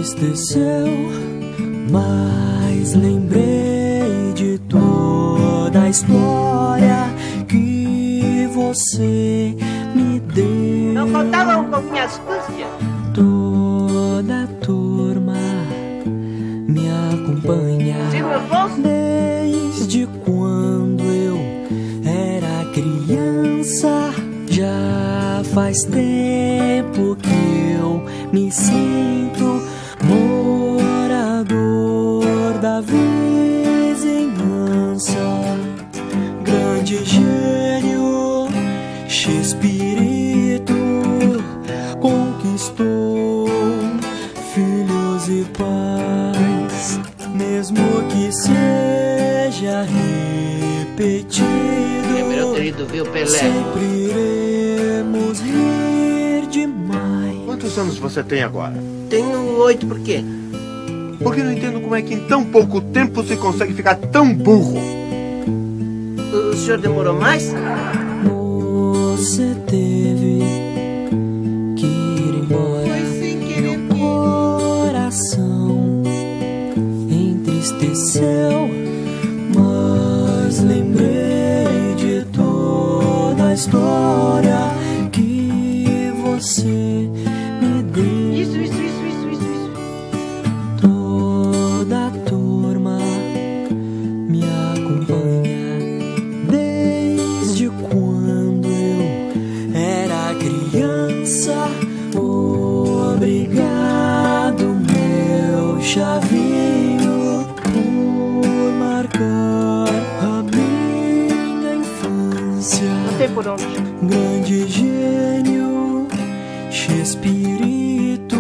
entristeceu, mas lembrei de toda a história que você me deu. Não faltava um pouquinho astúcia. Toda a turma me acompanha desde quando eu era criança. Já faz tempo que eu me sinto morador da vizinhança. Grande gênio, Chespirito conquistou filhos e pais, mesmo que seja repetido. Eu teria ido ver o Pelé. Sempre iremos rir demais. Quantos anos você tem agora? Tenho 8, por quê? Porque não entendo como é que em tão pouco tempo se consegue ficar tão burro. O senhor demorou mais? Você teve que ir embora. Meu coração entristeceu, mas lembrei de toda a história que você me deu. Isso. Toda a turma me acompanha desde quando eu era criança. Obrigado, meu chavinho, por marcar a minha infância. Não tem por onde. Grande gênio, Chespirito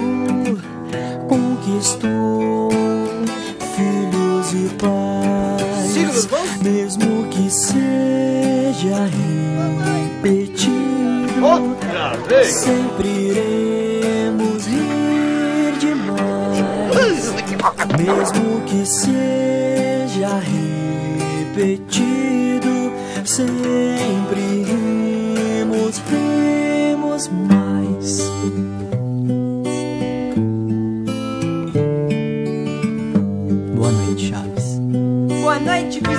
conquistou filhos e pais, mesmo que seja repetido. Outra vez! Sempre iremos rir demais, mesmo que seja repetido. Sempre rimos mais. Boa noite, Chaves. Boa noite,